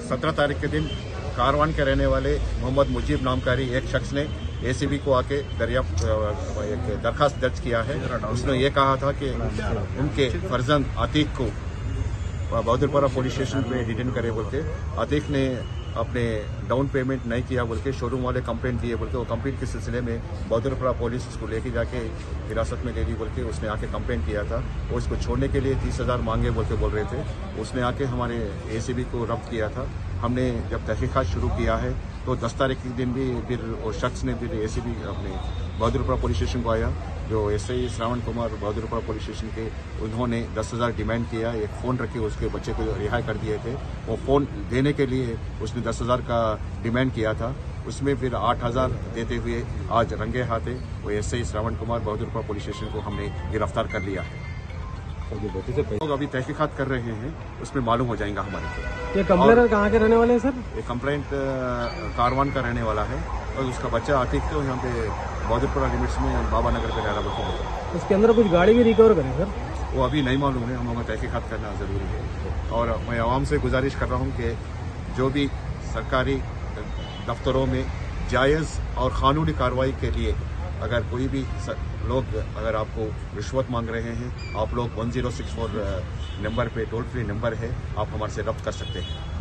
17 तारीख के दिन कारवान के रहने वाले मोहम्मद मुजीब नामकारी एक शख्स ने एसीबी को आके एक दरखास्त दर्ज किया है। उसने ये कहा था कि उनके फर्जंद आतिक को बहादुरपुरा पुलिस स्टेशन पे डिटेन करे बोल के। आतिक ने अपने डाउन पेमेंट नहीं किया बोल के शोरूम वाले कंप्लेंट दिए बोल के। वो कंप्लेंट के सिलसिले में बहादुरपुरा पुलिस उसको लेके जाके हिरासत में ले ली बोल के उसने आके कंप्लेंट किया था। वो इसको छोड़ने के लिए 30,000 मांगे बोल के बोल रहे थे। उसने आके हमारे एसीबी को रब्त किया था। हमने जब तहकीकात शुरू किया है तो 10 तारीख के दिन भी फिर वो शख्स ने फिर एसीबी अपने बहादुरपुरा पुलिस स्टेशन को आया, जो SI Shravan Kumar Bahadurpura police station के। उन्होंने 10,000 डिमांड किया, एक फ़ोन रखे उसके बच्चे को रिहा कर दिए थे। वो फ़ोन देने के लिए उसने 10,000 का डिमांड किया था। उसमें फिर 8,000 देते हुए आज रंगे हाथे वो SI Shravan Kumar Bahadurpura police station को हमने गिरफ्तार कर लिया है। लोग अभी तहकीकात कर रहे हैं, उसमें मालूम हो जाएगा हमारे को। ये कंप्लेनर कहाँ के रहने वाले हैं सर? ये कंप्लेंट कारवान का रहने वाला है और उसका बच्चा आतिक तो यहाँ पे बहादुरपुरा लिमिट्स में बाबा नगर पे रहना बोलते हैं। उसके अंदर कुछ गाड़ी भी रिकवर करें सर? वो अभी नहीं मालूम है, हमें तहकीकात करना ज़रूरी है। और मैं आवाम से गुजारिश कर रहा हूँ कि जो भी सरकारी दफ्तरों में जायज़ और क़ानूनी कार्रवाई के लिए अगर कोई भी लोग अगर आपको रिश्वत मांग रहे हैं, आप लोग 1064 नंबर पे टोल फ्री नंबर है, आप हमारे से रब्त कर सकते हैं।